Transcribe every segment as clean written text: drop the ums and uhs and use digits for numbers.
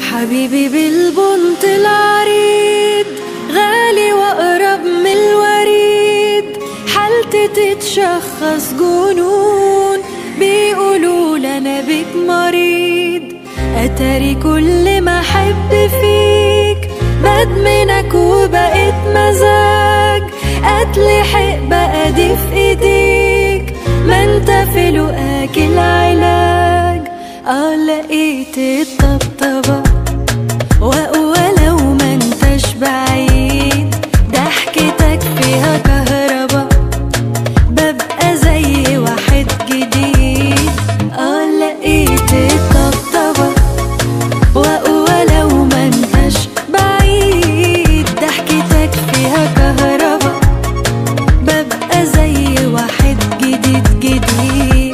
حبيبي بالبنط العريض، غالي واقرب من الوريد، حالتي تتشخص جنون، بيقولوا انا بيك مريض. اتاري كل ما احب فيك بدمنك وبقيت مزاج، اتلحق بقى دي في ايديك، ما انت في لقاك العلاج. لقيت الطبطبة واقوى لو ما انتش بعيد، ضحكتك فيها كهربا، ببقى زي واحد جديد. لقيت الطبطبة واقوى لو ما انتش بعيد، ضحكتك فيها كهربا، ببقى زي واحد جديد جديد.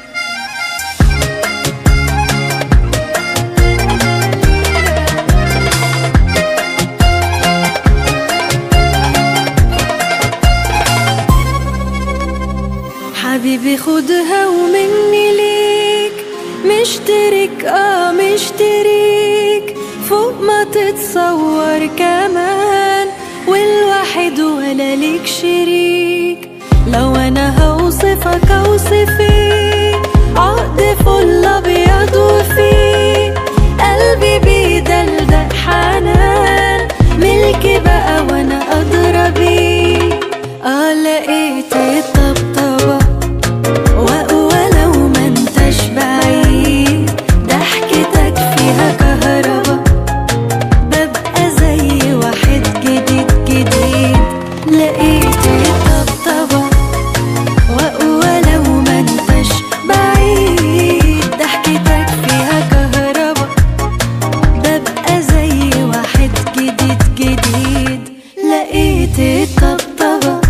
حبيبي خدها ومني ليك، مشترك مشترك فوق ما تتصور كمان، والواحد ولا ليك شريك. لو انا هوصفك اوصفك، عقد فل ابيض وفيه قلبي بيدلدق حنان، ملكي بقى وانا ادرى بيه. لقيت الطبطبة واقوى لو ما انتش بعيد، ضحكتك فيها كهربا، ببقى زي واحد جديد جديد. لقيت الطبطبة واقوى لو ما انتش بعيد، ضحكتك فيها كهربا، ببقى زي واحد جديد جديد. لقيت الطبطبة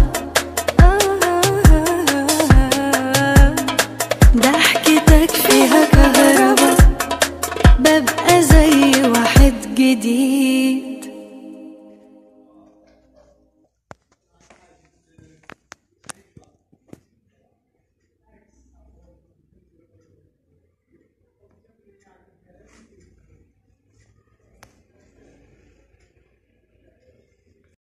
ضحكتك فيها كهربا، ببقى زي واحد جديد.